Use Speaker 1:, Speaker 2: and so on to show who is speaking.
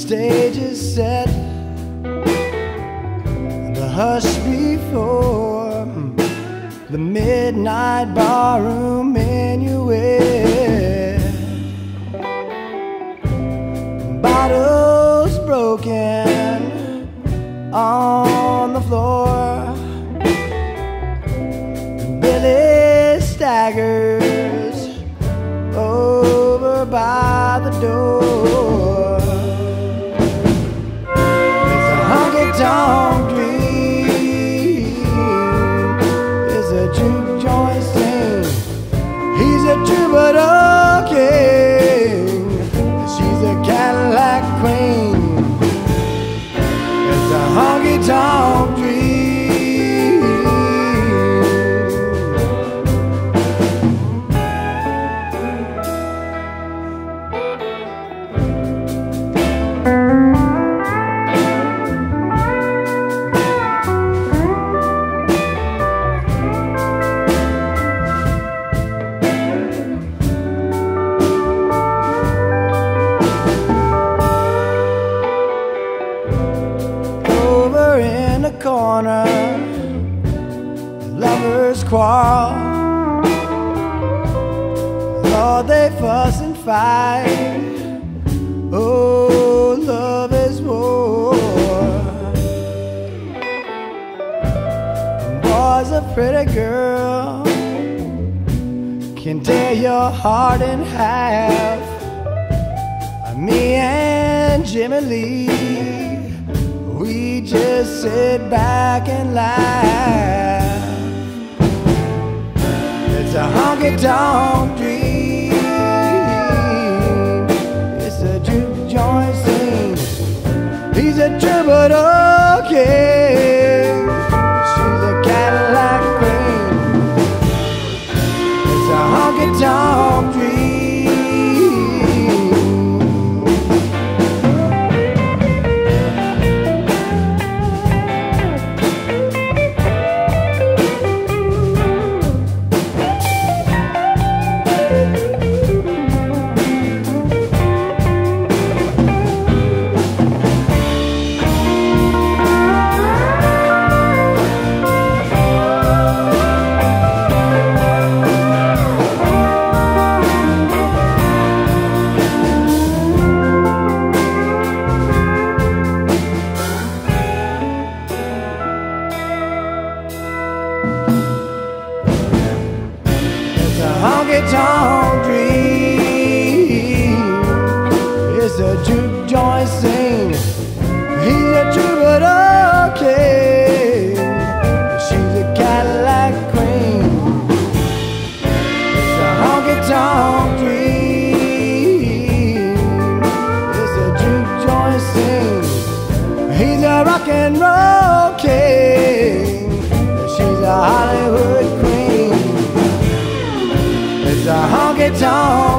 Speaker 1: stage is set, the hush before the midnight barroom minuet. Bottles broken on the floor. Billy staggers over by the door. It's a honky-tonk dream. It's a juke joint scene. He's a troubadour king. She's a Cadillac queen. It's a honky-tonk dream. Corner, lovers quarrel. Lord, they fuss and fight. Oh, love is war. Boy's a pretty girl, can tear your heart in half. Me and Jimmy Lee, we just sit back and laugh. It's a honky-tonk dream. It's a juke joint scene. He's a troubadour king. She's a Cadillac queen. It's a honky-tonk dream. Honky-tonk dream. It's a juke joint scene. He's a troubadour king. She's a Cadillac queen. It's a honky-tonk dream. It's a juke joint scene. He's a rock and roll king. She's a Hollywood queen. It's a honky-tonk